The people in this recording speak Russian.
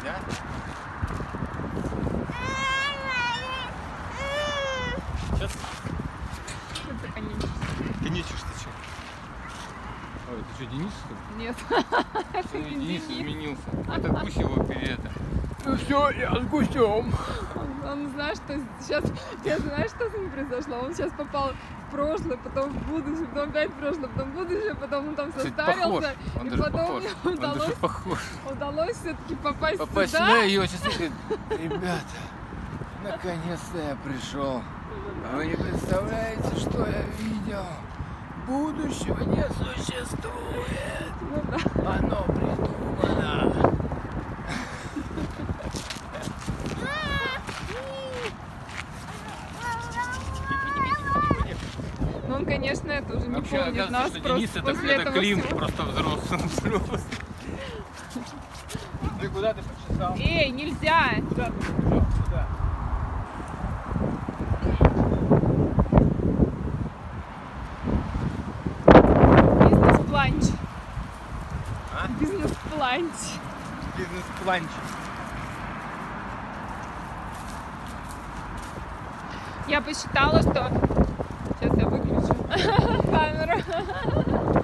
да? Сейчас. Это конечный. Конечишь ты что? Ой, ты что, Денис, что ли? Нет. Денис изменился. Это Гусь его это. Ну все, я с Гусем. Он знает, что сейчас... Знаешь, что с ним произошло? Он сейчас попал в прошлое, потом в будущее, потом опять в прошлое, потом в будущее, потом он там состарился. Он И даже потом похож. мне удалось все-таки попасть Попасть сюда. сюда, ее сейчас говорит, ребята, наконец-то я пришел. А вы не представляете, что я видел? Будущего не существует. Ну да. Оно придумано. Ну он, конечно, это уже не Вообще, помнит нас. оказывается, что Денис после это этого Клим, всего. просто взрослый. Ты куда ты почесал? Эй, нельзя! Куда ты побежал? Куда? Бизнес-планч. А? Бизнес-планч. Бизнес-планчик. Я посчитала, что... Сейчас я выключу камеру.